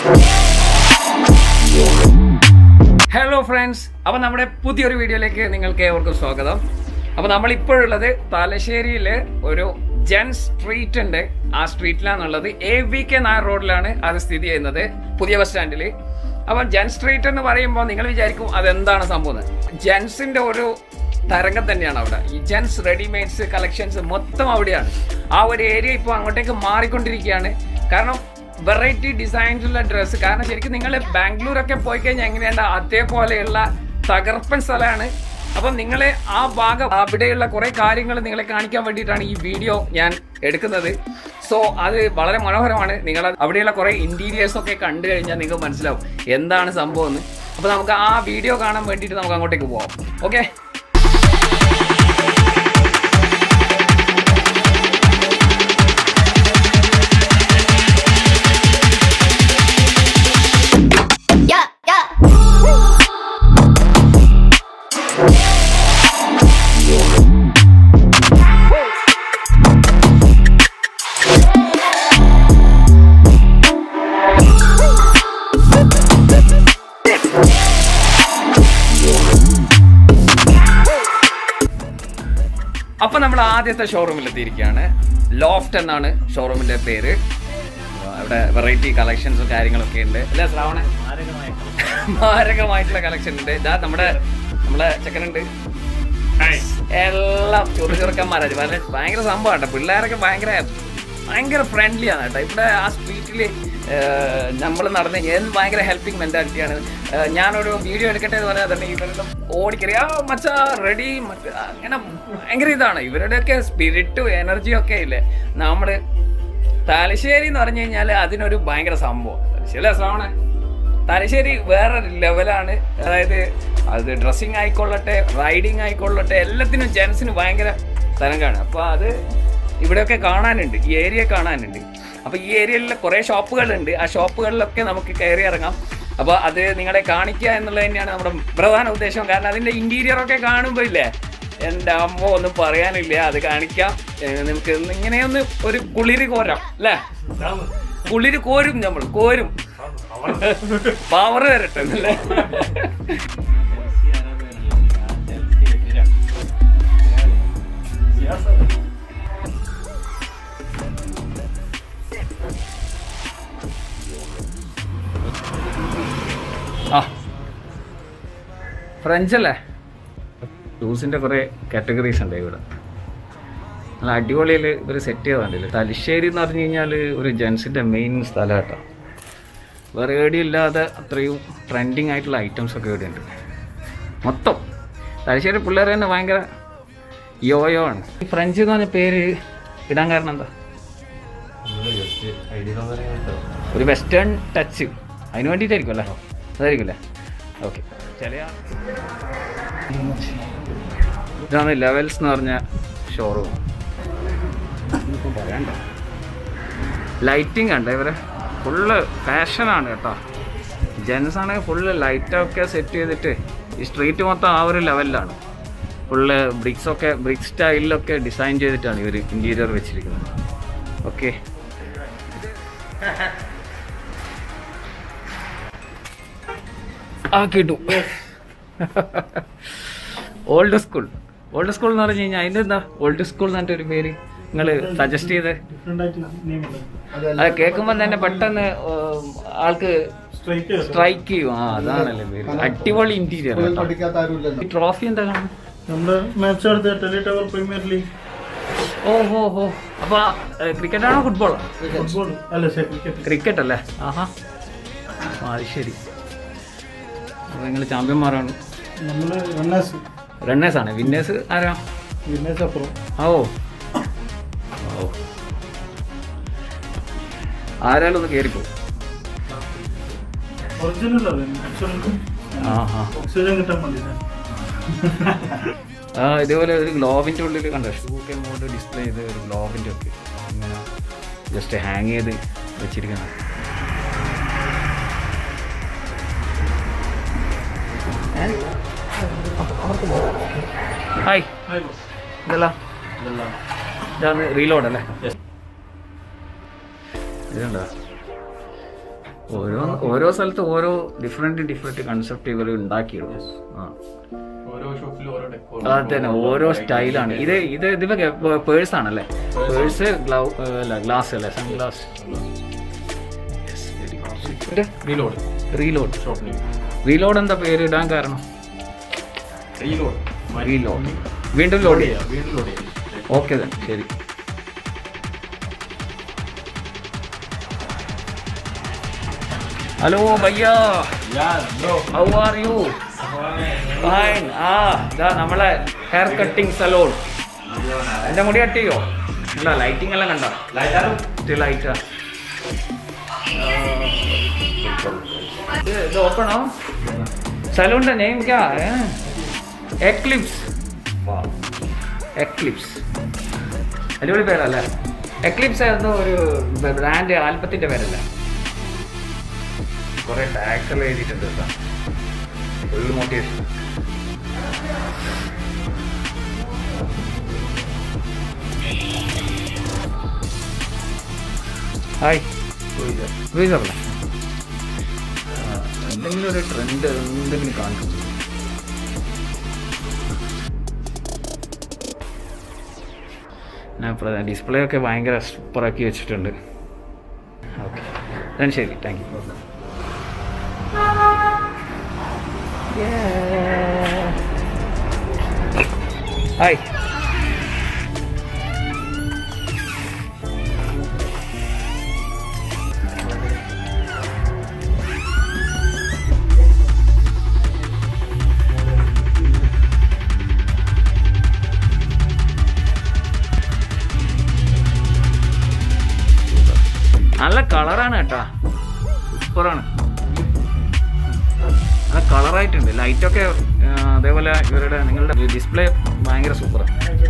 Hello friends, അപ്പോൾ നമ്മുടെ പുതിയൊരു വീഡിയോയിലേക്ക് നിങ്ങൾക്ക് ഏവർക്കും സ്വാഗതം. അപ്പോൾ നമ്മളിപ്പോഴുള്ളത് തലശ്ശേരിയിലെ ഒരു ജെൻ സ്ട്രീറ്റ് ഉണ്ട്. ആ സ്ട്രീറ്റിലാണുള്ളത്. AVK നായർ റോഡിലാണ് അത് സ്ഥിതി ചെയ്യുന്നത്, പുതിയ ബസ് സ്റ്റാൻഡിൽ. അപ്പോൾ ജെൻ സ്ട്രീറ്റ് എന്ന് പറയുമ്പോൾ നിങ്ങൾ വിചാരിക്കും അതെന്താണ് സംഭവം. ജെൻസിന്റെ ഒരു തരംഗം തന്നെയാണ് അവിടെ. ഈ ജെൻസ് റെഡിമെയ്ഡ്സ് കളക്ഷൻസ് മൊത്തം അവിടെയാണ്. ആ ഒരു ഏരിയ ഇപ്പോൾ അങ്ങോട്ടേക്ക് മാറിക്കൊണ്ടിരിക്കുകയാണ്. കാരണം വെറൈറ്റി ഡിസൈൻസുള്ള ഡ്രസ്സ്. കാരണം ശരിക്കും നിങ്ങൾ ബാംഗ്ലൂരൊക്കെ പോയി കഴിഞ്ഞാൽ എങ്ങനെയാണ് അതേപോലെയുള്ള തകർപ്പൻ സ്ഥലമാണ്. അപ്പം നിങ്ങളെ ആ ഭാഗം അവിടെയുള്ള കുറേ കാര്യങ്ങൾ നിങ്ങളെ കാണിക്കാൻ വേണ്ടിയിട്ടാണ് ഈ വീഡിയോ ഞാൻ എടുക്കുന്നത്. സോ അത് വളരെ മനോഹരമാണ്. നിങ്ങൾ അവിടെയുള്ള കുറേ ഇന്റീരിയേഴ്സ് ഒക്കെ കണ്ടു കഴിഞ്ഞാൽ നിങ്ങൾക്ക് മനസ്സിലാവും എന്താണ് സംഭവം എന്ന്. അപ്പോൾ നമുക്ക് ആ വീഡിയോ കാണാൻ വേണ്ടിയിട്ട് നമുക്ക് അങ്ങോട്ടേക്ക് പോവാം. ഓക്കെ. അപ്പൊ നമ്മൾ ആദ്യത്തെ ഷോറൂമിൽ എത്തിയിരിക്കുകയാണ്. ലോഫ്റ്റ് എന്നാണ് ഷോറൂമിന്റെ പേര്. അവിടെ വെറൈറ്റി കളക്ഷൻസും കാര്യങ്ങളൊക്കെ ഉണ്ട്. അല്ലേ ശ്രാവണ? മാരകമായിട്ടുള്ള കളക്ഷൻ ഉണ്ട്. ഇതാ നമ്മുടെ ചെക്കനുണ്ട്. എല്ലാം ചെറുക്കന്മാരാണ്. ഭയങ്കര സംഭവമാണ്. പിള്ളേരൊക്കെ ഭയങ്കര ഫ്രണ്ട്ലി ആണ് കേട്ടോ. ഇവിടെ ആ സ്ട്രീറ്റിൽ നമ്മൾ നടന്ന് ഭയങ്കര ഹെൽപ്പിംഗ് മെന്റാലിറ്റിയാണ്. ഞാനൊരു വീഡിയോ എടുക്കട്ടെ എന്ന് പറഞ്ഞാൽ തന്നെ ഇവരെല്ലാം ഓടിക്കറിയാ മച്ചാ റെഡി അങ്ങനെ ഭയങ്കര ഇതാണ്. ഇവരുടെയൊക്കെ സ്പിരിറ്റും എനർജിയും ഒക്കെ ഇല്ലേ. നമ്മൾ തലശ്ശേരി എന്ന് പറഞ്ഞു കഴിഞ്ഞാൽ അതിനൊരു ഭയങ്കര സംഭവം. തലശ്ശേരി ശ്രാവണ, തലശ്ശേരി വേറെ ലെവലാണ്. അതായത് അത് ഡ്രസ്സിങ് ആയിക്കൊള്ളട്ടെ, റൈഡിങ് ആയിക്കൊള്ളട്ടെ, എല്ലാത്തിനും ജെൻസിന് ഭയങ്കര തരംഗമാണ്. അപ്പോൾ അത് ഇവിടെയൊക്കെ കാണാനുണ്ട്, ഈ ഏരിയ കാണാനുണ്ട്. അപ്പോൾ ഈ ഏരിയയിൽ കുറേ ഷോപ്പുകളുണ്ട്. ആ ഷോപ്പുകളിലൊക്കെ നമുക്ക് കയറി ഇറങ്ങാം. അപ്പോൾ അത് നിങ്ങളെ കാണിക്കുക എന്നുള്ളത് തന്നെയാണ് നമ്മുടെ പ്രധാന ഉദ്ദേശം. കാരണം അതിൻ്റെ ഇൻറ്റീരിയറൊക്കെ കാണുമ്പോൾ ഇല്ലേ, എൻ്റെ അമ്മ ഒന്നും പറയാനില്ല. അത് കാണിക്കാം. നമുക്ക് ഇങ്ങനെയൊന്ന് ഒരു കുളിര് കോരാം അല്ലേ. കുളിര് കോരും, നമ്മൾ കോരും, പവർ വരട്ടെ എന്നല്ലേ. ആ ഫ്രഞ്ച് അല്ലേ. ഷൂസിൻ്റെ കുറേ കാറ്റഗറീസ് ഉണ്ട് ഇവിടെ. നല്ല അടിപൊളിയിൽ ഇവർ സെറ്റ് ചെയ്താണ്ടില്ല. തലശ്ശേരി എന്ന് പറഞ്ഞു കഴിഞ്ഞാൽ ഒരു ജെൻസിൻ്റെ മെയിൻ സ്ഥലം കേട്ടോ. വേറെ എവിടെയില്ലാതെ അത്രയും ട്രെൻഡിങ് ആയിട്ടുള്ള ഐറ്റംസ് ഒക്കെ ഇവിടെ ഉണ്ട്. മൊത്തം തലശ്ശേരി പിള്ളേർ തന്നെ ഭയങ്കര യോയോ ആണ്. ഈ ഫ്രഞ്ച് എന്ന് പറഞ്ഞ പേര് ഇടാൻ കാരണം എന്താ? ഒരു വെസ്റ്റേൺ ടച്ച് അതിന് വേണ്ടിയിട്ടായിരിക്കും അല്ലേ. അതായിരിക്കും അല്ലേ. ഓക്കെ. ഇതാണ് ലെവൽസ് എന്ന് പറഞ്ഞ ഷോറൂം. പറയണ്ട, ലൈറ്റിംഗ് കണ്ട ഇവരെ ഫുള്ള് ഫാഷനാണ് കേട്ടോ. ജെൻസ് ആണെങ്കിൽ ഫുള്ള് ലൈറ്റൊക്കെ സെറ്റ് ചെയ്തിട്ട് ഈ സ്ട്രീറ്റ് മൊത്തം ആ ഒരു ലെവലിലാണ്. ഫുള്ള് ബ്രിക്സ് സ്റ്റൈലിലൊക്കെ ഡിസൈൻ ചെയ്തിട്ടാണ് ഇവർ ഇൻറ്റീരിയർ വെച്ചിരിക്കുന്നത്. ഓക്കെ. ആ കിട്ടും. ഓൾഡ് സ്കൂൾ എന്ന് പറഞ്ഞു കഴിഞ്ഞാൽ അതിൻ്റെ എന്താ ഓൾഡ് സ്കൂൾ എന്ന് പറഞ്ഞിട്ടൊരു പേര് നിങ്ങൾ സജസ്റ്റ് ചെയ്ത്? അത് കേൾക്കുമ്പോൾ തന്നെ പെട്ടെന്ന് ആൾക്ക് സ്ട്രൈക്ക് ചെയ്യും. ആ അതാണല്ലേ പേര്. അടിപൊളി ഇന്റീരിയർ. ഈ ട്രോഫി എന്താ കാണുന്നത്? ഓഹോ ഹോ. അപ്പൊ ക്രിക്കറ്റ് ആണോ ഫുട്ബോളോ? ക്രിക്കറ്റ് അല്ലേ. ആഹാ, അത് ശരി. അപ്പൊ നിങ്ങൾ ചാമ്പ്യന്മാരാണ്. റണ്ണേഴ്സ് ആണ്. വിന്നേഴ്സ് ആരാ? ഓ ഓ, ആരാലും ഒന്ന് കയറിപ്പോ. ഇതേപോലെ ഒരു ഗ്ലോവിൻ്റെ ഉള്ളിൽ കണ്ട ഷൂ ഒക്കെ ഇങ്ങോട്ട് ഡിസ്പ്ലേ ചെയ്ത് ഒരു ഗ്ലോവിൻ്റെ ഒക്കെ ഇങ്ങനെ ജസ്റ്റ് ഹാങ് ചെയ്ത് വെച്ചിരിക്കണം. ഹായ്, ഇതല്ല ഇതാണ് റീലോഡ് അല്ലേ. ഇതുണ്ടോ ഓരോ സ്ഥലത്ത് ഓരോ ഡിഫറെന്റ് കൺസെപ്റ്റ് ഇവർ ഉണ്ടാക്കിയിടും. അതന്നെ, ഓരോ സ്റ്റൈലാണ്. ഇതൊക്കെ പേഴ്സ് ആണല്ലേ? പേഴ്സ്, ഗ്ലാസ് അല്ലേ? Sun glass. റീലോഡ് എന്താ പേര് ഇടാൻ കാരണം? റീലോഡ് വീണ്ടും ലോഡ് ചെയ്യാം. ഓക്കെ then, ശരി. ഹലോ ഭയ്യ, ഹൗ ആർ യു? ഫൈൻ. ഇതാ നമ്മളെ ഹെയർ കട്ടിങ് സലൂൺ. എൻ്റെ മുടി കട്ട് ചെയ്യോ? ഇല്ല, ലൈറ്റിംഗ് എല്ലാം കണ്ടോ? ലൈറ്റാ. ഇത് ഓപ്പണോ? സലൂണിൻ്റെ നെയിം ക്യാ? എക്ലിപ്സ്. അടിപൊളി പേരല്ലേ? എക്ലിപ്സ് ആയിരുന്നു ഒരു ബ്രാൻഡ് ആൽബത്തിൻ്റെ പേരല്ലേ? കുറേ ടാക്സ് എല്ലാം എഴുതിയിട്ടുണ്ട് കേട്ടോ. Full motivation. ഹായ്, വീസറല്ലേ? എന്തെങ്കിലും ഒരു ട്രെൻഡ് എന്തെങ്കിലും കാണിക്കും. ഞാൻ ഡിസ്പ്ലേ ഒക്കെ ഭയങ്കര സൂപ്പറാക്കി വെച്ചിട്ടുണ്ട്. ഓക്കെ, ഞാൻ ശരി, താങ്ക് യു. ഹായ്. നല്ല കളറാണ് കേട്ടാ, സൂപ്പറാണ്. നല്ല കളറായിട്ടുണ്ട്. ലൈറ്റൊക്കെ അതേപോലെ ഇവരുടെ നിങ്ങളുടെ ഡിസ്പ്ലേ ഭയങ്കര സൂപ്പറാണ്.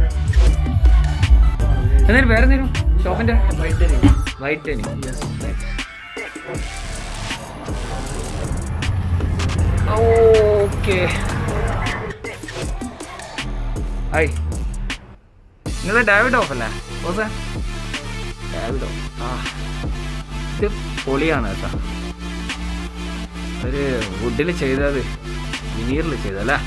എന്നാലും വേറെ എന്തെങ്കിലും ഷോപ്പിൻ്റെ വൈറ്റനിങ്. ഓക്കെ. ഹായ്, നിങ്ങളുടെ ഡാവിഡ് ഓഫ് അല്ലേ? ഓസേ ഡാവിഡ് ഓഫ്. ഇത് പൊളിയാണ് കേട്ടോ. ഒരു വുഡിൽ ചെയ്തത്, വിനീറിൽ ചെയ്തല്ലേ?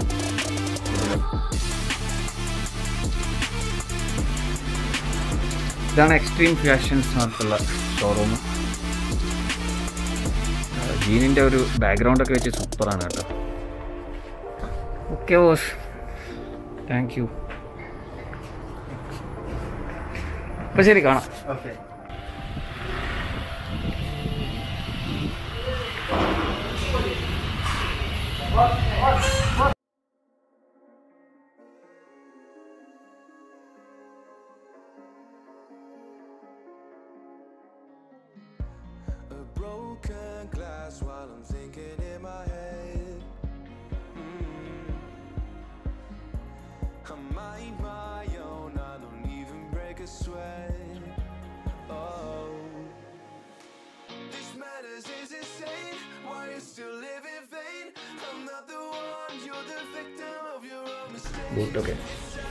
ഇതാണ് എക്സ്ട്രീം ഫാഷൻസ് എന്നുള്ള ഷോറൂം. ജീനിൻ്റെ ഒരു ബാക്ക്ഗ്രൗണ്ടൊക്കെ വെച്ച് സൂപ്പറാണ് കേട്ടോ. Okay boss, thank you. അപ്പോൾ ശരി, കാണാം. Okay. While I'm thinking in my head, I mind my own, I don't even break a sweat. Oh, this madness is insane. Why you still live in vain? I'm not the one, you're the victim of your own mistake. Okay.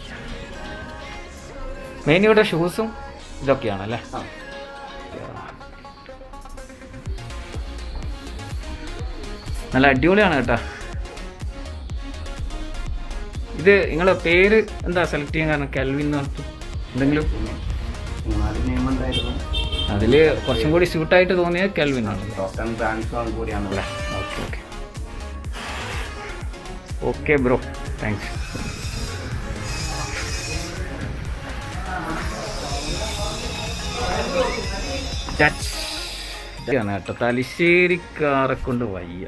Main ഇവിടെ ഷൂസും ഇതൊക്കെയാണല്ലേ? നല്ല അടിപൊളിയാണ് കേട്ടോ. ഇത് നിങ്ങളെ പേര് എന്താ select ചെയ്യാൻ കാരണം? കെൽവിൻ എന്ന് പറഞ്ഞു എന്തെങ്കിലും? അതിൽ കുറച്ചും കൂടി സ്യൂട്ടായിട്ട് തോന്നിയത് കെൽവിൻ ആണ്. Okay okay okay bro, thanks. ആണ് കേട്ടോ, തലശ്ശേരിക്കാരെ കൊണ്ട് വയ്യ.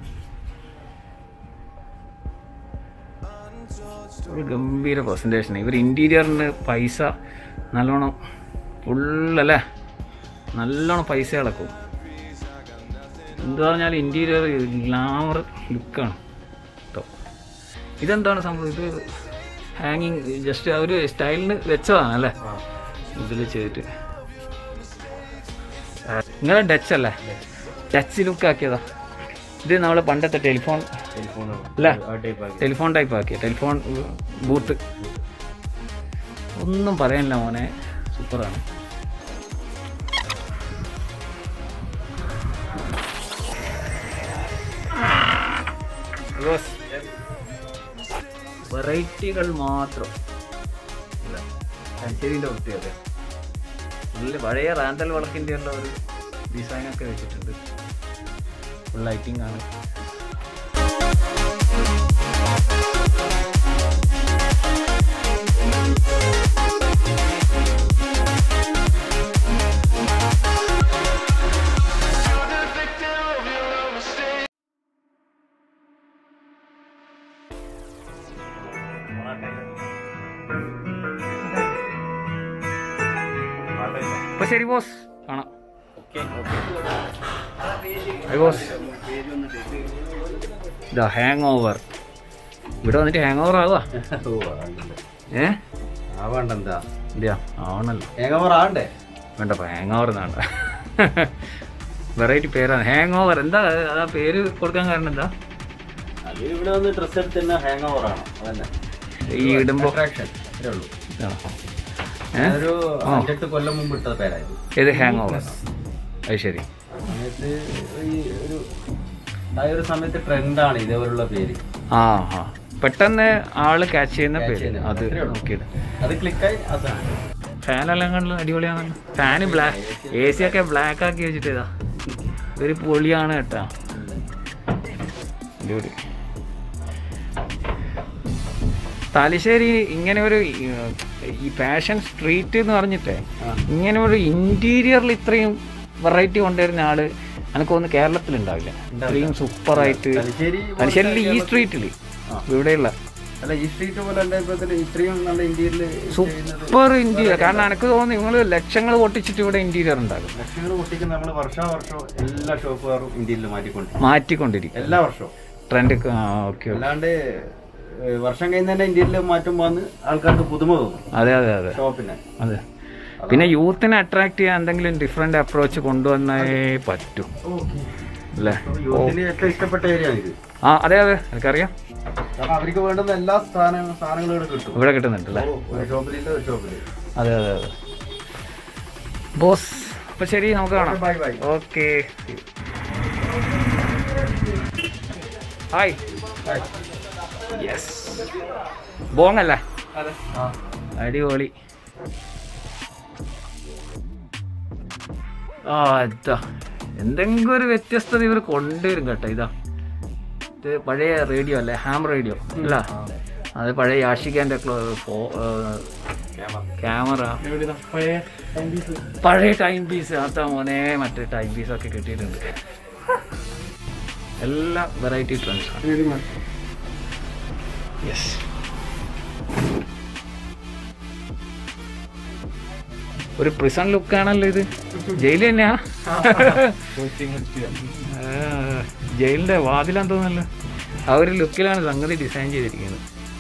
ഒരു ഗംഭീര പ്രസൻറ്റേഷൻ. ഇവർ ഇൻറ്റീരിയറിന് പൈസ നല്ലോണം ഫുള്ളല്ലേ, നല്ലോണം പൈസ ഇളക്കും. എന്താ പറഞ്ഞാൽ ഇൻറ്റീരിയർ ഗ്ലാമർ ലുക്കാണ് കേട്ടോ. ഇതെന്താണ് സംഭവം? ഇത് ഹാങ്ങിങ് ജസ്റ്റ് ആ ഒരു സ്റ്റൈലിന് വെച്ചതാണല്ലേ ഇതിൽ ചെയ്തിട്ട്. നിങ്ങളെ ഡച്ച് അല്ലേ? ഡച്ച് ലുക്ക് ആക്കിയതാ. ഇത് നമ്മൾ പണ്ടത്തെ ടെലിഫോൺ അല്ല, ടെലിഫോൺ ടൈപ്പ് ആക്കിയ ടെലിഫോൺ ബൂത്ത്. ഒന്നും പറയാനില്ല മോനെ, സൂപ്പറാണ്. വെറൈറ്റികൾ മാത്രം. തലശ്ശേരിൻ്റെ പ്രത്യേകത നല്ല പഴയ റാന്തൽ വിളക്കിൻ്റെ ഉള്ള ഒരു ഡിസൈനൊക്കെ വെച്ചിട്ടുണ്ട്. ഫുൾ ലൈറ്റിംഗ് ആണ്. അപ്പോൾ ശരി ബോസ്, കാണാം. Boss the hang over. ഇവിടെ വന്നിട്ട് ഹാങ് ഓവർ ആവുക? ആവണ്ടെന്താ ഇല്ല, ആവണല്ലോ. ഹാങ് ഓവർ ആവണ്ടേ? വേണ്ടപ്പോ ഹാങ് ഓവർ എന്നാണ്. വെറൈറ്റി പേരാണ് ഹാങ് ഓവർ. എന്താ ആ പേര് കൊടുക്കാൻ കാരണം എന്താ? അത് ഇവിടെ വന്ന് ഡ്രസ് എടുത്ത് തന്നെ ഹാങ് ഓവർ ആണ്. അതന്നെ ഈ ഇടുമ്പോ അത്രേ ഉള്ളൂ. ഒരു 5-8 കൊല്ലം മുമ്പ് ഇട്ട പേരായിരുന്നു. ഏത് ഹാങ് ഓവർ? അത് ശരി. സമയത്ത് ഒരു സമയത്ത് ട്രെൻഡാണ് ഇതേപോലുള്ള പേര്. ആ ഹാ, പെട്ടെന്ന് ആള് ക്യാച്ച് ചെയ്യുന്ന പേര്. അത് നോക്കിയത് അത് ക്ലിക്കായി. അതാണ് ഫാനെല്ലാം കണ്ടല്ലോ, അടിപൊളിയാണല്ലോ. ഫാന് ബ്ലാക്ക്, AC ഒക്കെ ബ്ലാക്ക് ആക്കി വെച്ചിട്ട് ഇതാ ഒരു പൊളിയാണ് കേട്ടാ. അടിപൊളി. തലശ്ശേരി ഇങ്ങനെ ഒരു ഈ ഫാഷൻ സ്ട്രീറ്റ് എന്ന് പറഞ്ഞിട്ടേ ഇങ്ങനെ ഒരു ഇന്റീരിയറിൽ ഇത്രയും വെറൈറ്റി കൊണ്ടുവരുന്ന ആള് എനിക്ക് തോന്നുന്നു കേരളത്തിലുണ്ടാവില്ല. ഇത്രയും സൂപ്പറായിട്ട് തലശ്ശേരിയിൽ ഈ സ്ട്രീറ്റിൽ ഇവിടെയുള്ള ഈ സ്ട്രീറ്റ് പോലെ ഇത്രയും നല്ല ഇന്റീരിയർ, സൂപ്പർ ഇന്റീരിയർ. കാരണം എനിക്ക് തോന്നുന്നു നിങ്ങൾ ലക്ഷങ്ങൾ പൊട്ടിച്ചിട്ട് ഇവിടെ ഇന്റീരിയർ ഉണ്ടാകും. ലക്ഷങ്ങൾ പൊട്ടിക്കുന്ന നമ്മൾ വർഷാവർഷം എല്ലാ ഷോപ്പുകാരും ഇന്റീരിയർ മാറ്റിക്കൊണ്ടിരിക്കും എല്ലാ വർഷവും ട്രെൻഡ്. ഓക്കെ. അല്ലാണ്ട് വർഷം കഴിഞ്ഞ് തന്നെ ഇന്ത്യയിൽ മാറ്റം വന്ന് ആൾക്കാർക്ക് പുതുമ തോന്നും. അതെ അതെ അതെ ഷോപ്പിനെ. അതെ. പിന്നെ യൂത്തിനെ അട്രാക്ട് ചെയ്യാൻ എന്തെങ്കിലും ഡിഫറെന്റ് അപ്രോച്ച് കൊണ്ടുവന്നേ പറ്റൂ അല്ലേ? ഏറ്റവും ഇഷ്ടപ്പെട്ട ഏരിയ ഇത്. ആ അതെ അതെ, എനിക്കറിയാം. കാരണം അവർക്ക് വേണ്ടുന്ന എല്ലാ സാധനങ്ങളും ഇവിടെ കിട്ടും. ഇവിടെ കിട്ടുന്നുണ്ടല്ലേ? ഒരു ഷോപ്പിലില്ല, ഒരു ഷോപ്പിൽ. അതെ അതെ അതെ ബോസ്. അപ്പൊ ശരി, നമുക്ക് കാണാം. Bye bye. Okay. Hi. Yes, ബോങ്ങല്ലേ? അടിപൊളി. ആ ഇതാ എന്തെങ്കിലും ഒരു വ്യത്യസ്തത ഇവർ കൊണ്ടുവരും കേട്ടോ. ഇതാ ഇത് പഴയ റേഡിയോ അല്ലേ, ഹാം റേഡിയോ അല്ല? അത് പഴയ യാഷിഖാൻ്റെ ക്യാമറ, പഴയ ടൈം പീസ്. അതാ മോനെ, മറ്റേ ടൈം പീസൊക്കെ കിട്ടിയിട്ടുണ്ട്. എല്ലാം വെറൈറ്റി ട്രെൻഡ്സാണ്. യെസ്, ഒരു പ്രിസൺ ലുക്കാണല്ലോ ഇത്. ജയില് തന്നെയാ? ജയിലിന്റെ വാതിലാന്ന് തോന്നല്ലോ. ആ ഒരു ലുക്കിലാണ് സംഗതി ഡിസൈൻ ചെയ്തിരിക്കുന്നത്.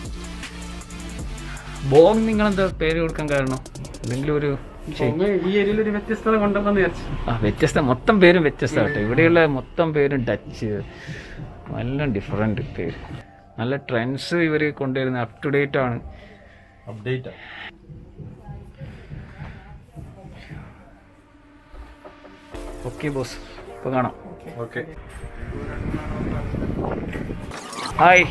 ബോങ് നിങ്ങളെന്താ പേര് കൊടുക്കാൻ കാരണം? എന്തെങ്കിലും ഒരു ഈ ഏരിയയിൽ ഒരു വ്യത്യസ്തത കൊണ്ടുവന്നു വിചാരിച്ചു. വ്യത്യസ്ത, മൊത്തം പേരും വ്യത്യസ്തമാട്ടെ. ഇവിടെയുള്ള മൊത്തം പേരും ഡച്ച്, എല്ലാം ഡിഫറെന്റ് പേര്. നല്ല ട്രെൻഡ്സ് ഇവർ കൊണ്ടുവരുന്ന അപ് ടു ഡേറ്റ് ആണ്. അപ്ഡേറ്റ്. ഓക്കെ ബോസ്, ഇപ്പോൾ കാണാം. ഓക്കെ. ഹായ്.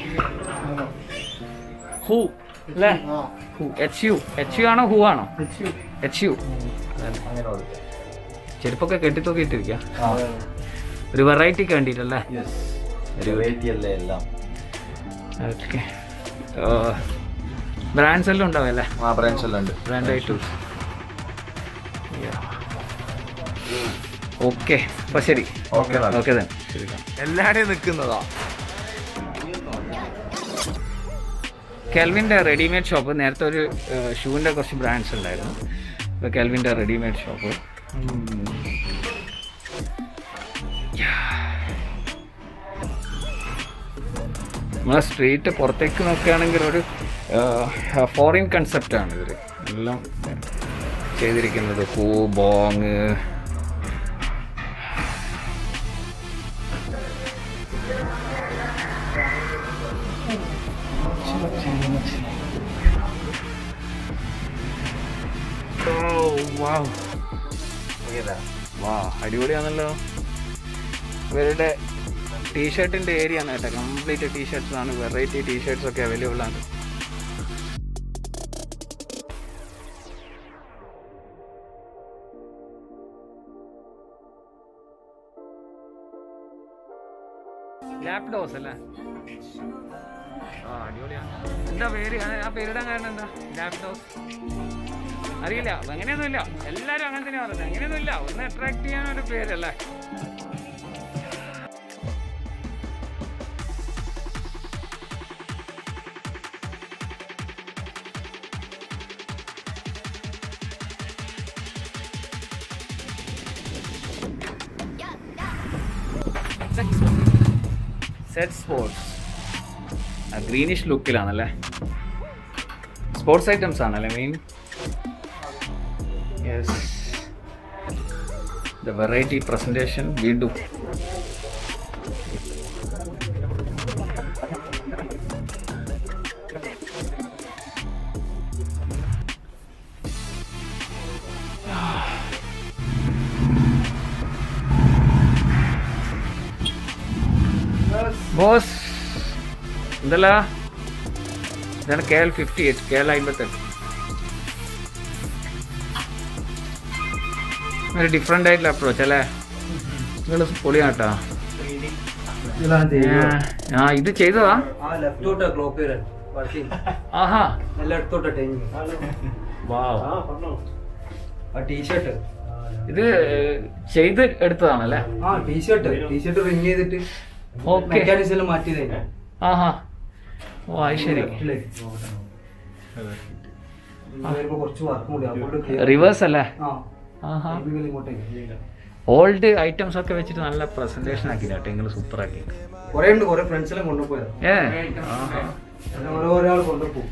ഹൂ അല്ലേ? ഹൂ, HU ആണോ ഹൂ ആണോ? HU. ചെരുപ്പൊക്കെ കെട്ടിത്തൂക്കിയിട്ടിരിക്കുക. ഒരു വെറൈറ്റിക്ക് വേണ്ടിയിട്ടല്ലേ? ഓക്കെ. ബ്രാൻഡ്സ് എല്ലാം ഉണ്ടാവല്ലേ? ബ്രാൻഡ്സ് എല്ലാം ഉണ്ട്. Brand items. ഓക്കെ, അപ്പൊ ശരി. ഓക്കെ തന്നെ. എല്ലാവരുടെയും നിൽക്കുന്നതാ. കെൽവിൻ്റെ റെഡിമെയ്ഡ് ഷോപ്പ്. നേരത്തെ ഒരു ഷൂവിൻ്റെ കുറച്ച് ബ്രാൻഡ്സ് ഉണ്ടായിരുന്നു. ഇപ്പോൾ കെൽവിൻ്റെ റെഡിമെയ്ഡ് ഷോപ്പ്. നമ്മളെ സ്ട്രീറ്റ് പുറത്തേക്ക് നോക്കുകയാണെങ്കിൽ ഒരു ഫോറിൻ കൺസെപ്റ്റാണ് ഇവർ എല്ലാം ചെയ്തിരിക്കുന്നത്. പൂ, ബോങ്, അടിപൊളിയാണല്ലോ. ഇവരുടെ ടീഷർട്ടിൻ്റെ ഏരിയ ആണ് കേട്ടോ. കംപ്ലീറ്റ് ടീഷർട്ട്സ് ആണ്, വെറൈറ്റി ടീഷർട്ട്സ് ഒക്കെ അവൈലബിൾ ആണ്. ലാപ്ഡോസ് അല്ലേ? ആ അടിപൊളിയാണ്. എന്താ പേര്? ആ പേരിടാൻ കാരണം എന്താ? ലാപ്ഡോസ് അറിയില്ല, അങ്ങനെയൊന്നുമില്ല, എല്ലാവരും അങ്ങനെ തന്നെ പറയുന്നത്. അങ്ങനെയൊന്നുമില്ല, ഒന്ന് അട്രാക്ട് ചെയ്യാനൊരു പേരല്ലേ. സെറ്റ് സ്പോർട്സ് ഗ്രീനിഷ് ലുക്കിലാണല്ലേ. സ്പോർട്സ് ഐറ്റംസ് ആണല്ലേ main. Yes, the variety presentation വീണ്ടും. ബോസ് എന്തല്ല, ഇതാണ് KL 58, KL 58. ഒരു ഡിഫറെൻ്റ് ആയിട്ടുള്ള അപ്രോച്ച് അല്ലേ. നിങ്ങൾ പൊളിയാട്ടോ. ആ ഇത് ചെയ്തതാ? ആഹാ, ഇത് ചെയ്ത് എടുത്തതാണല്ലേ. ടീഷർട്ട് റിങ് ചെയ്തിട്ട് മാറ്റിയതേ. ആഹാ, ഓ അത് ശരി. റിവേഴ്സ് അല്ലേ? ഓൾഡ് ഐറ്റംസ് ഒക്കെ വെച്ചിട്ട് നല്ല പ്രസന്റേഷൻ ആക്കി കേട്ടോ നിങ്ങൾ. സൂപ്പർ ആക്കി. കുറെ ഫ്രണ്ട്സെല്ലാം കൊണ്ടുപോയത്. ഒരാൾ കൊണ്ടുപോകും.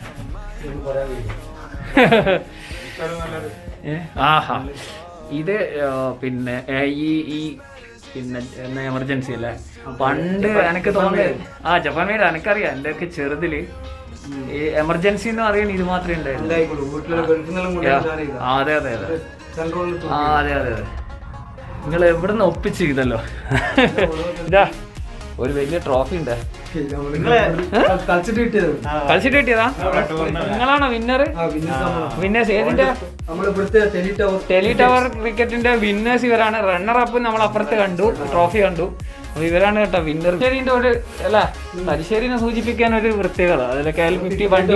ആഹാ, ഇത് പിന്നെ ഈ പിന്നെ എമർജൻസി അല്ലേ. പണ്ട് എനിക്ക് തോന്നുന്നത് ജപ്പാൻ മെയ്ഡ് എനിക്കറിയാം. എൻ്റെ ഒക്കെ ചെറുതില് ഈ എമർജൻസി എന്ന് പറയുന്നത് ഇത് മാത്രമേ ഉണ്ടായിരുന്നു. അതെ അതെ അതെ അതെ അതെ അതെ. നിങ്ങൾ എവിടുന്ന് ഒപ്പിച്ച് ഇതല്ലോ. ഇതാ ഒരു വലിയ ട്രോഫി ഉണ്ട്. കളിച്ചിട്ട് കിട്ടിയതാ? നിങ്ങളാണോ വിന്നർ? വിന്നേഴ്സ് ഏതിന്റെ? ടെലി ടവർ ക്രിക്കറ്റിന്റെ വിന്നേഴ്സ് ഇവരാണ്. റണ്ണർ അപ്പ് നമ്മൾ അപ്പുറത്ത് കണ്ടു, ട്രോഫി കണ്ടു. അപ്പൊ ഇവരാണ് കേട്ടോ വിന്നർ. തലശ്ശേരിന്റെ ഒരു അല്ല, തലശ്ശേരിനെ സൂചിപ്പിക്കാൻ ഒരു പ്രത്യേകത. അതിൽ KL 50 വണ്ടി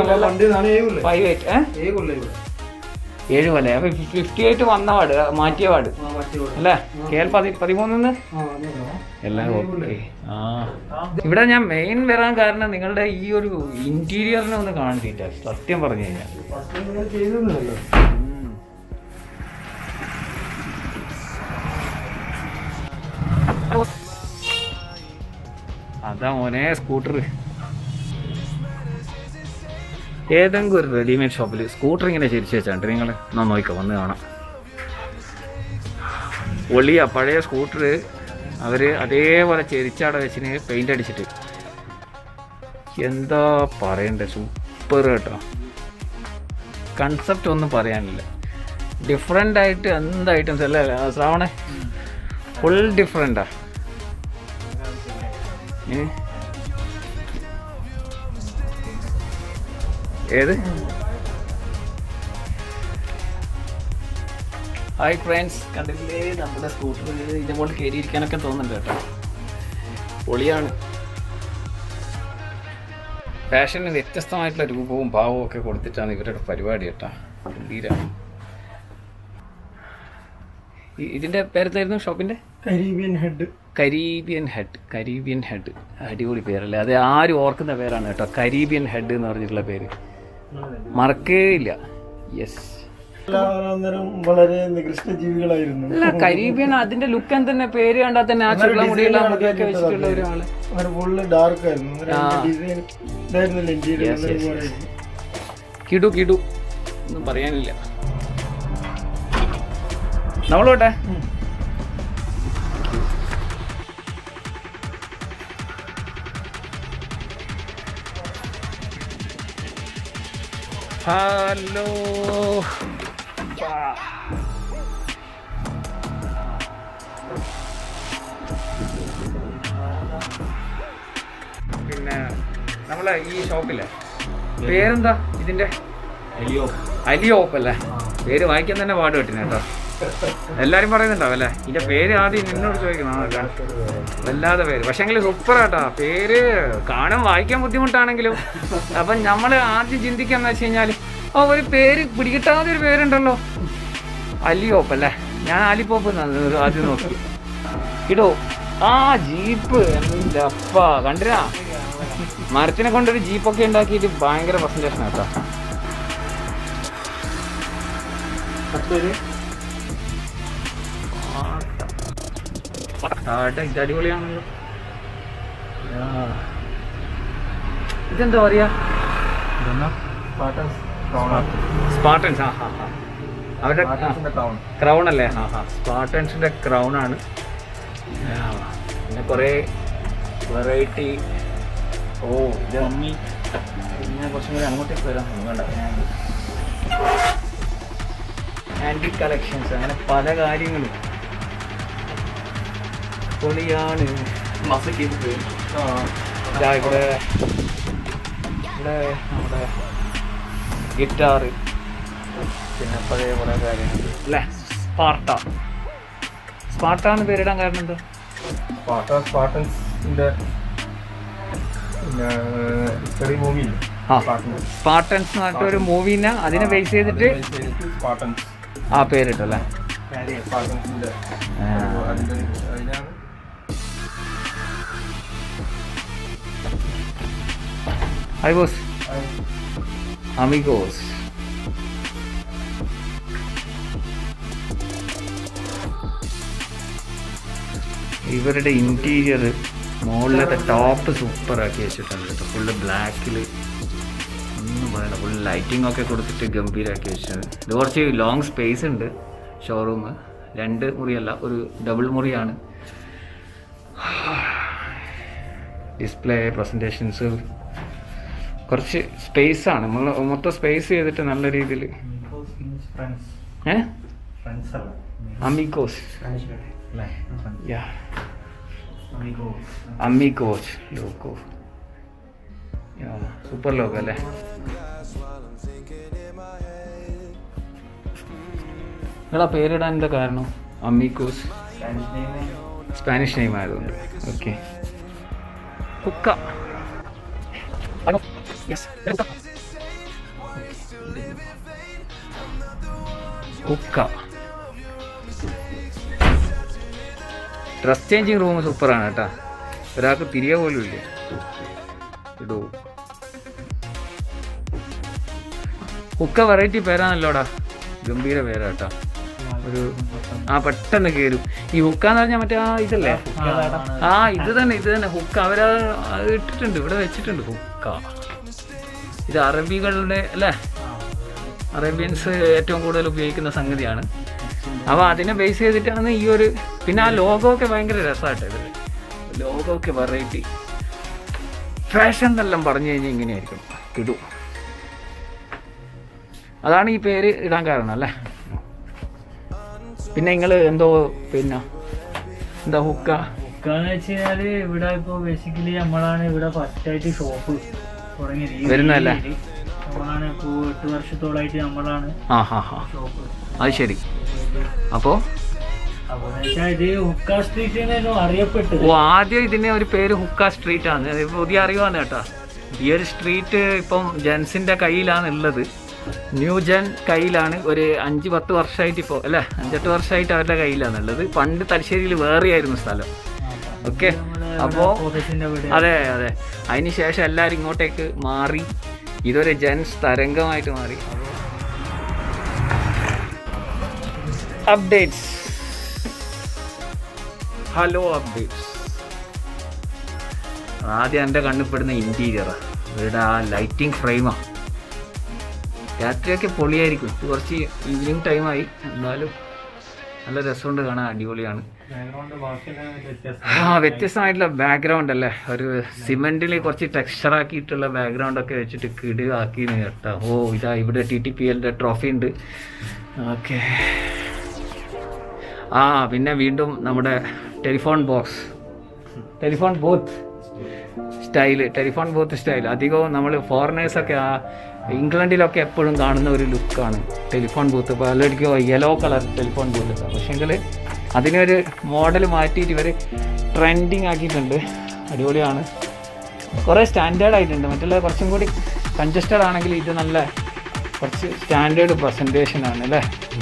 58 7 പോലെ. അപ്പൊ 58 വന്ന വാർഡ്, മാറ്റിയ വാർഡ് അല്ലേ. KL 13 എല്ലാം ഓക്കെ. ആ ഇവിടെ ഞാൻ മെയിൻ വരാൻ കാരണം നിങ്ങളുടെ ഈ ഒരു ഇന്റീരിയറിനെ ഒന്ന് കാണിച്ചില്ല, സത്യം പറഞ്ഞു കഴിഞ്ഞാൽ. അതാ മോനെ സ്കൂട്ടർ. ഏതെങ്കിലും ഒരു റെഡിമെയ്ഡ് ഷോപ്പിൽ സ്കൂട്ടർ ഇങ്ങനെ ചിരിച്ചു വെച്ചാണ്ട് നിങ്ങൾ നോക്കിക്കോ, വന്ന് കാണാം. ഒളിയ പഴയ സ്കൂട്ടർ അവർ അതേപോലെ ചെരിച്ചാടെ വെച്ചിന് പെയിൻ്റ് അടിച്ചിട്ട്. എന്താ പറയണ്ടേ, സൂപ്പർ കേട്ടോ. കൺസെപ്റ്റ് ഒന്നും പറയാനില്ല. ഡിഫറെൻ്റ് ആയിട്ട് എന്ത് ഐറ്റംസ് അല്ലേ ശ്രാവണേ, ഫുൾ ഡിഫറെൻ്റാ. ഏത്? ഹായ് ഫ്രണ്ട്സ്, കണ്ടില്ലേ നമ്മുടെ സ്കൂട്ടർ. ഇതുപോലെ കയറിയിരിക്കാനൊക്കെ തോന്നുന്നുണ്ട് കേട്ടോ, പൊളിയാണ്. ഫാഷന് വ്യത്യസ്തമായിട്ടുള്ള രൂപവും ഭാവവും ഒക്കെ കൊടുത്തിട്ടാണ് ഇവരുടെ പരിപാടി കേട്ടോ. ഗംഭീരാണ്. ഇതിൻ്റെ പേരെന്തായിരുന്നു ഷോപ്പിൻ്റെ? Caribbean head. അടിപൊളി പേരല്ലേ. അത് ആരും ഓർക്കുന്ന പേരാണ് കേട്ടോ, കരീബിയൻ ഹെഡ് എന്ന് പറഞ്ഞിട്ടുള്ള പേര്. മറക്കേ ഇല്ല. യെസ്, വളരെ നികൃഷ്ട ജീവികളായിരുന്നു. അല്ല കരീബിയൻ അതിന്റെ ലുക്ക് തന്നെ പേര് കണ്ടാൽ തന്നെ നാച്ചുറൽ മുടിയുള്ള മുടിയൊക്കെ വെച്ചിട്ടുള്ള ഒരാള്. ഡാർക്ക് ആയിരുന്നു. കിടു ഒന്നും പറയാനില്ല. നമ്മളോട്ടെ ഹലോ. പിന്നെ നമ്മളെ ഈ ഷോപ്പില്ലേ പേരെന്താ ഇതിന്റെ? അലിയോപ്പ് അല്ലേ? പേര് വായിക്കാൻ തന്നെ പാട് കിട്ടുന്ന കേട്ടോ. എല്ലാരും പറയുന്നുണ്ടാവും അല്ലേ? ഇതിന്റെ പേര് ആദ്യം നിന്നോട് ചോദിക്കണം. വല്ലാതെ പേര്, പക്ഷെ എങ്കിൽ സൂപ്പറാട്ടാ പേര്. കാണാൻ വായിക്കാൻ ബുദ്ധിമുട്ടാണെങ്കിലും അപ്പം നമ്മൾ ആദ്യം ചിന്തിക്കാന്ന് വെച്ച് കഴിഞ്ഞാൽ ഒരു പേര് പിടികിട്ടാതെ ഒരു പേരുണ്ടല്ലോ, അലിയോപ്പ് അല്ലേ? ഞാൻ ആലിപ്പോപ്പ് ആദ്യം നോക്കി ഇടോ. ആ ജീപ്പ് എൻ്റെ അപ്പ കണ്ടിരാ, മരത്തിനെ കൊണ്ടൊരു ജീപ്പൊക്കെ ഉണ്ടാക്കിയിട്ട് ഭയങ്കര പ്രസന്റേഷൻ കേട്ടോ. ഇത് അടിപൊളിയാണല്ലോ. ഇതെന്താ പറയാ? സ്പാർട്ടൻസ്. അവരുടെ ക്രൗൺ അല്ലേ? സ്പാർട്ടൻസിന്റെ ക്രൗൺ ആണ്. പിന്നെ കുറെ വെറൈറ്റി. ഓ ഇത് മമ്മി. ഞാൻ കുറച്ചും കൂടി അങ്ങോട്ടേക്ക് വരാം. വേണ്ട, ആൻറ്റിക് കളക്ഷൻസ്, അങ്ങനെ പല കാര്യങ്ങളും പൊളിയാണ്. ഇവിടെ നമ്മുടെ ഗിറ്റാറ്, പിന്നെ പഴയ കുറേ കാര്യങ്ങൾ അല്ലേ? സ്പാർട്ടാന്ന് പേരിടാൻ കാരണം എന്താ? സ്പാർട്ടൻസിന്റെ സ്പാർട്ടൻസ് എന്ന് പറഞ്ഞിട്ടൊരു മൂവിനെ അതിനെ ബേസ് ചെയ്തിട്ട് ആ പേരിട്ടല്ലേ? Amigos. ഇവരുടെ ഇന്റീരിയർ മുകളിലത്തെ ടോപ്പ് സൂപ്പർ ആക്കി വെച്ചിട്ടുണ്ട് കേട്ടോ. ഫുള്ള് ബ്ലാക്കിൽ ഒന്നും പറയണ്ട, ഫുൾ ലൈറ്റിംഗ് ഒക്കെ കൊടുത്തിട്ട് ഗംഭീരമാക്കി വെച്ചിട്ടുണ്ട്. ഇത് കുറച്ച് ലോങ് സ്പേസ് ഉണ്ട്. ഷോറൂം 2 മുറിയല്ല, ഒരു ഡബിൾ മുറിയാണ്. ഡിസ്പ്ലേ, പ്രസൻറ്റേഷൻസ്, കുറച്ച് സ്പേസാണ്. നമ്മൾ മൊത്തം സ്പേസ് ചെയ്തിട്ട് നല്ല രീതിയിൽ. Amigos, Amigos logo, super logo അല്ലേ? നിങ്ങളാ പേരിടാൻ എന്താ കാരണം? അമിഗോസ് സ്പാനിഷ് നെയിം ആയതുകൊണ്ട്. ഓക്കെ. ഹുക്ക. ഹുക്ക. ഡ്രസ് ചേഞ്ചിങ് റൂം സൂപ്പറാണ് കേട്ടോ. ഒരാൾക്ക് തിരികെ പോലും ഇല്ല. ഇടൂ. ഹുക്ക വെറൈറ്റി പേരാണല്ലോടാ, ഗംഭീര പേരാ കേട്ടോ. ഒരു പെട്ടെന്ന് കയറും. ഈ ഹുക്ക എന്ന് പറഞ്ഞാൽ മറ്റേ ഇതല്ലേ? ഇത് തന്നെ ഹുക്ക. അത് ഇട്ടിട്ടുണ്ട്, ഇവിടെ വെച്ചിട്ടുണ്ട് ഹുക്ക. ഇത് അറബികളുടെ അല്ലേ? അറേബ്യൻസ് ഏറ്റവും കൂടുതൽ ഉപയോഗിക്കുന്ന സംഗതിയാണ്. അപ്പോൾ അതിനെ ബേസ് ചെയ്തിട്ടാണ് ഈ ഒരു. പിന്നെ ആ ലോഗോ ഒക്കെ ഭയങ്കര രസമായിട്ട്. ഇത് ലോഗോ ഒക്കെ വെറൈറ്റി ഫാഷൻ എന്നെല്ലാം പറഞ്ഞു കഴിഞ്ഞാൽ ഇങ്ങനെയായിരിക്കും ഇടൂ. അതാണ് ഈ പേര് ഇടാൻ കാരണം അല്ലേ? പിന്നെ നിങ്ങൾ എന്തോ പിന്നെ എന്താ ഹുക്കാന്ന് വെച്ച് കഴിഞ്ഞാല് ഇവിടെ ഇപ്പൊ ബേസിക്കലി നമ്മളാണ് ഇവിടെ ഫസ്റ്റായിട്ട് ഷോപ്പ് തുടങ്ങിയത് വരുന്നതല്ലേ? നമ്മളാണ് ഇപ്പോ 8 വർഷത്തോളായിട്ട് നമ്മളാണ് ഷോപ്പ്. അത് ശരി. അപ്പോ ഇത് ഹുക്ക സ്ട്രീറ്റ് അറിയപ്പെട്ടു. ആദ്യം ഇതിന് ഒരു പേര് ഹുക്ക സ്ട്രീറ്റ് ആണ്. പുതിയ അറിവാണ് കേട്ടോ. ഈ ഒരു സ്ട്രീറ്റ് ഇപ്പം ജെൻസിന്റെ കയ്യിലാണ് ഉള്ളത്. ന്യൂ ജെൻ കയ്യിലാണ്. ഒരു 5-10 വർഷമായിട്ട് ഇപ്പോൾ അല്ലേ? 5-8 വർഷമായിട്ട് അവരുടെ കയ്യിലാണ് ഉള്ളത്. പണ്ട് തലശ്ശേരിയിൽ വേറെയായിരുന്നു സ്ഥലം. ഓക്കെ. അപ്പോൾ അതെ. അതിന് ശേഷം എല്ലാവരും ഇങ്ങോട്ടേക്ക് മാറി. ഇതൊരു ജെൻസ് തരംഗമായിട്ട് മാറി. അപ്ഡേറ്റ്സ്. Hello updates. ആദ്യം എൻ്റെ കണ്ണിൽപ്പെടുന്ന ഇൻറ്റീരിയറാണ്. ഇവിടെ ആ ലൈറ്റിംഗ് ഫ്രെയിമാണ്. രാത്രിയൊക്കെ പൊളിയായിരിക്കും. കുറച്ച് ഈവനിങ് ടൈമായി, എന്നാലും നല്ല രസമുണ്ട് കാണാൻ. അടിപൊളിയാണ്. വ്യത്യസ്തമായിട്ടുള്ള ബാക്ക്ഗ്രൗണ്ട് അല്ലേ? ഒരു സിമെന്റിൽ കുറച്ച് ടെക്സ്ചർ ആക്കിയിട്ടുള്ള ബാക്ക്ഗ്രൗണ്ട് ഒക്കെ വെച്ചിട്ട് കിടുകാക്കി കേട്ടോ. ഇതാ ഇവിടെ TTPLന്റെ ട്രോഫി ഉണ്ട്. ഓക്കെ. പിന്നെ വീണ്ടും നമ്മുടെ telephone box telephone booth style അധികവും നമ്മൾ ഫോറിനേഴ്സൊക്കെ ആ ഇംഗ്ലണ്ടിലൊക്കെ എപ്പോഴും കാണുന്ന ഒരു ലുക്കാണ് ടെലിഫോൺ ബൂത്ത്. പലർക്കും യെല്ലോ കളർ ടെലിഫോൺ ബൂത്ത്. പക്ഷേങ്കിൽ അതിനൊരു മോഡൽ മാറ്റിയിട്ട് ഇവർ ട്രെൻഡിങ് ആക്കിയിട്ടുണ്ട്. അടിപൊളിയാണ്. കുറേ സ്റ്റാൻഡേർഡ് ആയിട്ടുണ്ട്. മറ്റുള്ള കുറച്ചും കൂടി കൺജസ്റ്റഡ് ആണെങ്കിൽ ഇത് നല്ല കുറച്ച് സ്റ്റാൻഡേർഡ് പ്രസൻറ്റേഷനാണ് അല്ലേ.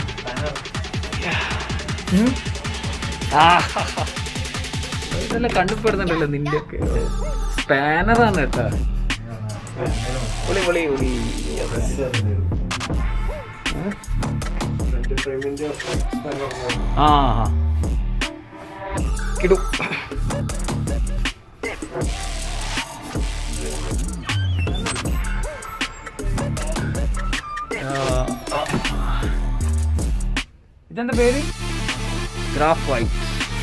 ഇതെല്ലാം കണ്ടുപ്പെടുന്നുണ്ടല്ലോ നിൻ്റെയൊക്കെ. സ്പാനറാണ് കേട്ടോ. പൊളി ആ കിടു. ഇതെന്താ പേര്? Graph white.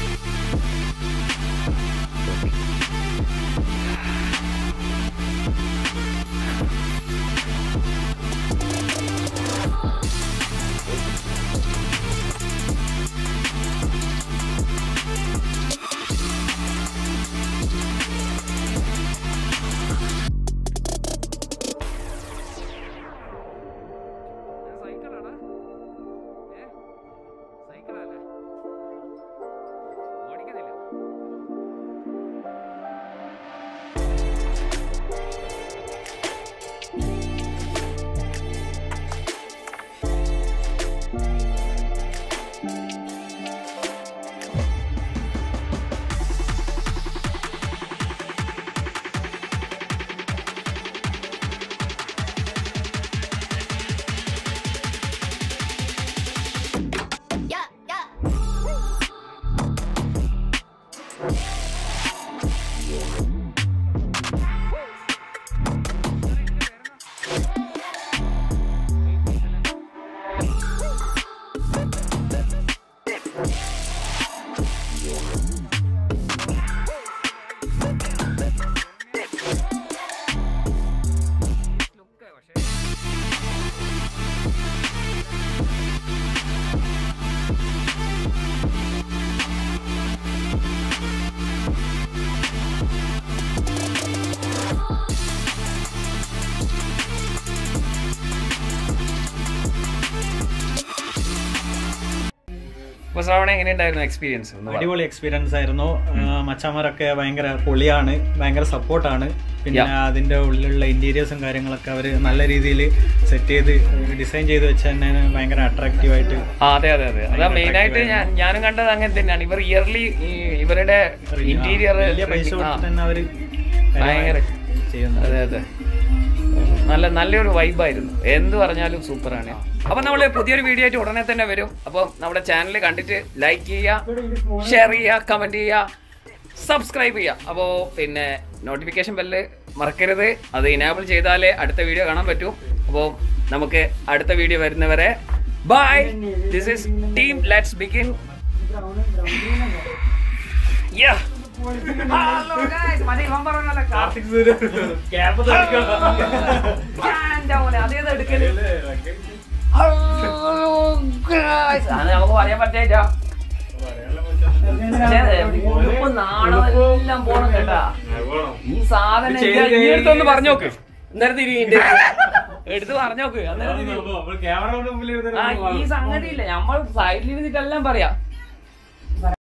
എങ്ങനെയുണ്ടായിരുന്നു എക്സ്പീരിയൻസ്? അടിപൊളി എക്സ്പീരിയൻസ് ആയിരുന്നു. മച്ചാമാരൊക്കെ ഭയങ്കര പൊളിയാണ്, ഭയങ്കര സപ്പോർട്ടാണ്. പിന്നെ അതിന്റെ ഉള്ളിലുള്ള ഇന്റീരിയേഴ്സും കാര്യങ്ങളൊക്കെ അവർ നല്ല രീതിയിൽ സെറ്റ് ചെയ്ത് ഡിസൈൻ ചെയ്ത് വെച്ച് തന്നെ ഭയങ്കര അട്രാക്റ്റീവ് ആയിട്ട്. അതെ അതാ മെയിൻ ആയിട്ട് ഞാനും കണ്ടത് അങ്ങനെ തന്നെയാണ്. ഇവർ ഇയർലി ഇവരുടെ ഇന്റീരിയർ പൈസ കൊടുത്ത് തന്നെ അവര് ഭയങ്കര ചെയ്യുന്നത്. അതെ നല്ലൊരു വൈബായിരുന്നു. എന്ത് പറഞ്ഞാലും സൂപ്പറാണ്. അപ്പം നമ്മൾ പുതിയൊരു വീഡിയോ ആയിട്ട് ഉടനെ തന്നെ വരും. അപ്പം നമ്മുടെ ചാനൽ കണ്ടിട്ട് ലൈക്ക് ചെയ്യുക, ഷെയർ ചെയ്യുക, കമൻറ്റ് ചെയ്യുക, സബ്സ്ക്രൈബ് ചെയ്യുക. അപ്പോൾ പിന്നെ നോട്ടിഫിക്കേഷൻ ബെല്ല് മറക്കരുത്. അത് ഇനേബിൾ ചെയ്താലേ അടുത്ത വീഡിയോ കാണാൻ പറ്റൂ. അപ്പോൾ നമുക്ക് അടുത്ത വീഡിയോ വരുന്നവരെ bye. This is team let's begin. Hello guys, മറ്റേ ഇവൻ പറഞ്ഞല്ലോ കാർത്തിക് സൂര്യ ക്യാപ്പ് അതേത് എടുക്കല്. ഹലോ ഗൈസ്, അത് നമുക്ക് പറയാൻ പറ്റില്ല. നാളെല്ലാം പോണം കേട്ടാ. ഈ സാധനം എടുത്തൊന്ന് പറഞ്ഞോക്ക്. എടുത്ത് പറഞ്ഞോക്ക്. ഈ സംഗതി ഇല്ല, നമ്മൾ സൈഡിൽ ഇരുന്നിട്ടെല്ലാം പറയാം.